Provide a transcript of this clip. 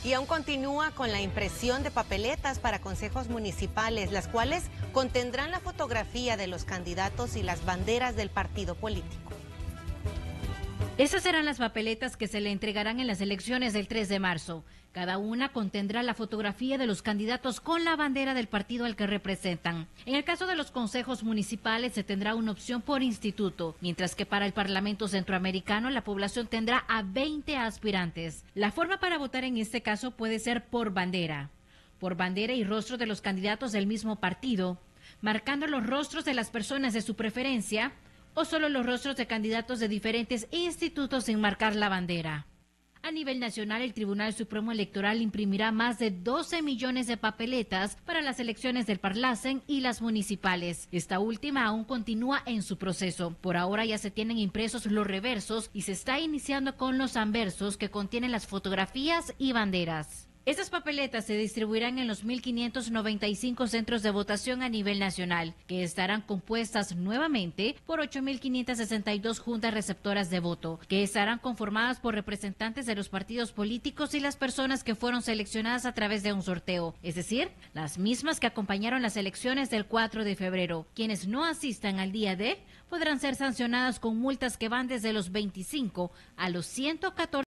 Y aún continúa con la impresión de papeletas para consejos municipales, las cuales contendrán la fotografía de los candidatos y las banderas del partido político. Esas serán las papeletas que se le entregarán en las elecciones del 3 de marzo. Cada una contendrá la fotografía de los candidatos con la bandera del partido al que representan. En el caso de los consejos municipales se tendrá una opción por instituto, mientras que para el Parlamento Centroamericano la población tendrá a 20 aspirantes. La forma para votar en este caso puede ser por bandera y rostro de los candidatos del mismo partido, marcando los rostros de las personas de su preferencia, o solo los rostros de candidatos de diferentes institutos sin marcar la bandera. A nivel nacional, el Tribunal Supremo Electoral imprimirá más de 12 millones de papeletas para las elecciones del Parlacen y las municipales. Esta última aún continúa en su proceso. Por ahora ya se tienen impresos los reversos y se está iniciando con los anversos que contienen las fotografías y banderas. Estas papeletas se distribuirán en los 1.595 centros de votación a nivel nacional, que estarán compuestas nuevamente por 8.562 juntas receptoras de voto, que estarán conformadas por representantes de los partidos políticos y las personas que fueron seleccionadas a través de un sorteo, es decir, las mismas que acompañaron las elecciones del 4 de febrero. Quienes no asistan al día D podrán ser sancionadas con multas que van desde los 25 a los 114